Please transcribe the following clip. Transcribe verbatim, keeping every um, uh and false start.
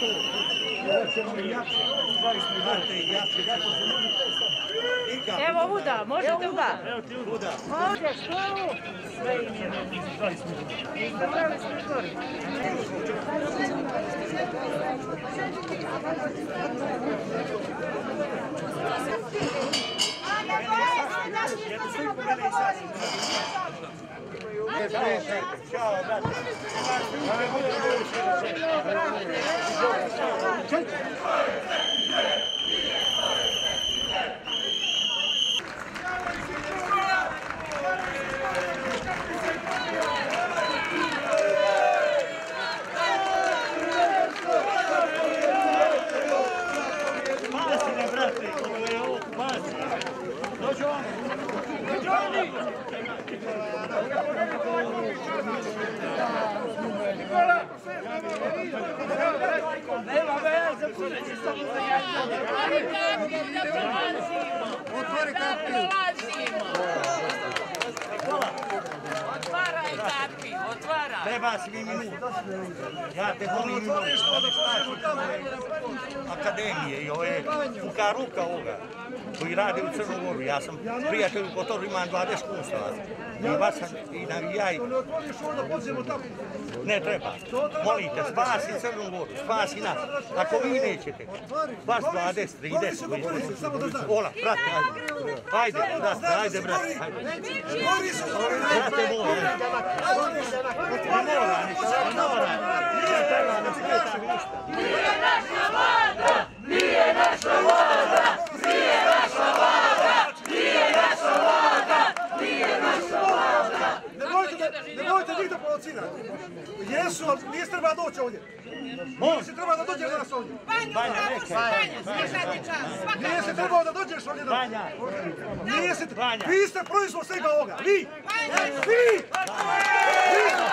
Evo Uda, možete Uda. Uda. Može, školu. Sve im je dvadeset minuta. Izdržali smo skoro. Ćao, brate. Pasine, brate, ovo je ovo, pasine. Dođu vam. Dođu Nikola! Nema veze, kureći samo za jajno. Otvori kapiju. Otvaraj kapi, otvaraj. Treba si mi minuta. Ja te volim minuta. Akademije i ove Fuka Ruka ovoga koji rade u Crnu Goru. Ja sam prijatelj u Kotoru, imam dvadeset kunstava. I vasan i navijaj. Ne treba. Molite, spasi Crnu Goru, spasi nas. Ako vi nećete, baš dvadeset, trideset. Ola, brate, ajde. Ajde, brate, ajde, brate. Brate moj, ne mora, ne mora. Ne treba, ne spriječi ništa. Nije naša vlada! Nije naša vlada! Nije naša vlada! Nije naša vlada! Nije naša vlada! Nemojte njih da provocirate. Jesu, ali nije treba doći ovdje. Nije se treba da dođeš danas ovdje. Banja, nekaj. Nije se trebao da dođeš ovdje danas. Nije se trebao. Vi ste proizvod svega ovoga. Vi! Vi! Vi!